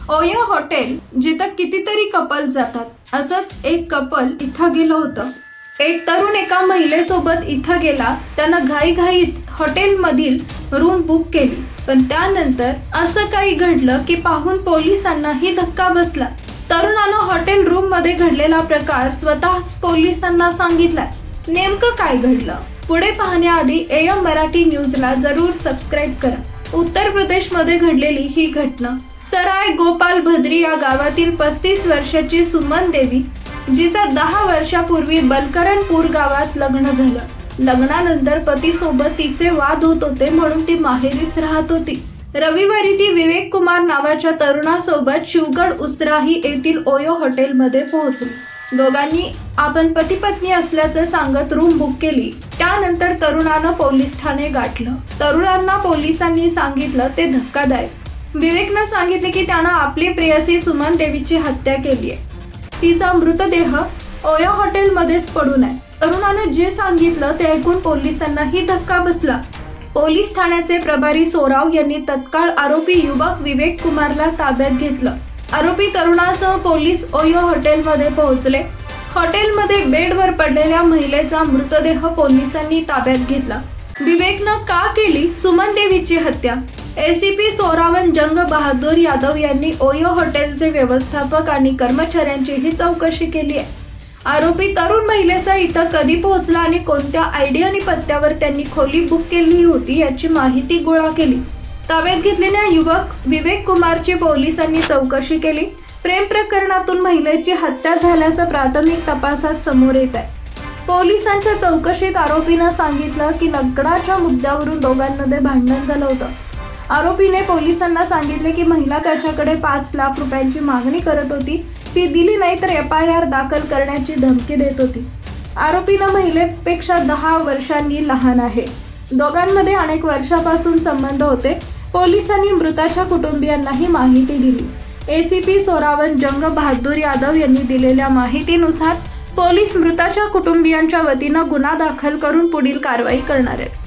OYO hotel जिथं कितीतरी couple जातात, असंच एक कपल इथं गेलं होतं। एक तरुण एका महिलेसोबत इथं गेला। त्यानं घाईघाईत हॉटेलमधील रूम बुक केली, पण त्यानंतर असं काही घडलं की पाहून पोलिसांनाही धक्का बसला। तरुणानं हॉटेल रूम मध्ये घडलेला प्रकार स्वतःच पोलिसांना सांगितला। नेमकं काय घडलं पुढे पाहण्याआधी AM मराठी न्यूजला जरूर सबस्क्राईब करा। उत्तर प्रदेश मध्ये घडलेली ही घटना। सराय गोपाल भद्री या गावातील 35 वर्षाची सुमन देवी, जिचं 10 वर्षापूर्वी बलकरणपूर गावात लग्न झालं। लग्नानंतर पतीसोबत तिचे वाद होत होते, म्हणून ती माहेरीच राहत होती। रविवारी ती विवेक कुमार नावाच्या तरुणासोबत शिवगड उसराही येथील ओयो हॉटेलमध्ये पोहोचली। दोघांनी आपण पती पत्नी असल्याचं सांगत रूम बुक केली। त्यानंतर तरुणानं पोलीस ठाणे गाठलं। तरुणांना पोलिसांनी सांगितलं ते धक्कादायक। विवेकनं सांगितले की त्यानं आपली प्रेयसी सुमन देवीची हत्या केली आहे। तिचा मृतदेह ओयो हॉटेलमध्येच पडून आहे। तरुणानं जे सांगितलं ते ऐकून पोलिसांनाही धक्का बसला। पोलीस ठाण्याचे प्रभारी सोराव यांनी तत्काळ आरोपी युवक विवेक कुमारला ताब्यात घेतलं। आरोपी तरुणासह पोलीस ओयो हॉटेलमध्ये पोहोचले। हॉटेलमध्ये बेडवर पडलेल्या महिलेचा मृतदेह पोलिसांनी ताब्यात घेतला। विवेकनं का केली सुमन देवीची हत्या? ACP सोरावन जंग बहादूर यादव यांनी ओयो हॉटेलचे व्यवस्थापक आणि कर्मचाऱ्यांचीही चौकशी केली आहे। आरोपी तरुण महिलेचा इथं कधी पोहोचला आणि कोणत्या ID आणि पत्त्यावर त्यांनी खोली बुक केली होती याची माहिती गोळा केली। ताब्यात घेतलेल्या युवक विवेक कुमारची पोलिसांनी चौकशी केली। प्रेम प्रकरणातून महिलेची हत्या झाल्याचं प्राथमिक तपासात समोर येत आहे। पोलिसांच्या चौकशीत आरोपीनं सांगितलं की लग्नाच्या मुद्द्यावरून दोघांमध्ये भांडण झालं होतं। आरोपीने पोलिसांना सांगितले की महिला त्याच्याकडे 5 लाख रुपयांची मागणी करत होती। ती दिली नाही तर FIR दाखल करण्याची धमकी देत होती। आरोपीनं महिलेपेक्षा 10 वर्षांनी लहान आहे। दोघांमध्ये अनेक वर्षापासून संबंध होते। पोलिसांनी मृताच्या कुटुंबियांनाही माहिती दिली। ACP सोरावन जंग बहादूर यादव यांनी दिलेल्या माहितीनुसार पोलीस मृताच्या कुटुंबियांच्या वतीनं गुन्हा दाखल करून पुढील कारवाई करणार आहेत।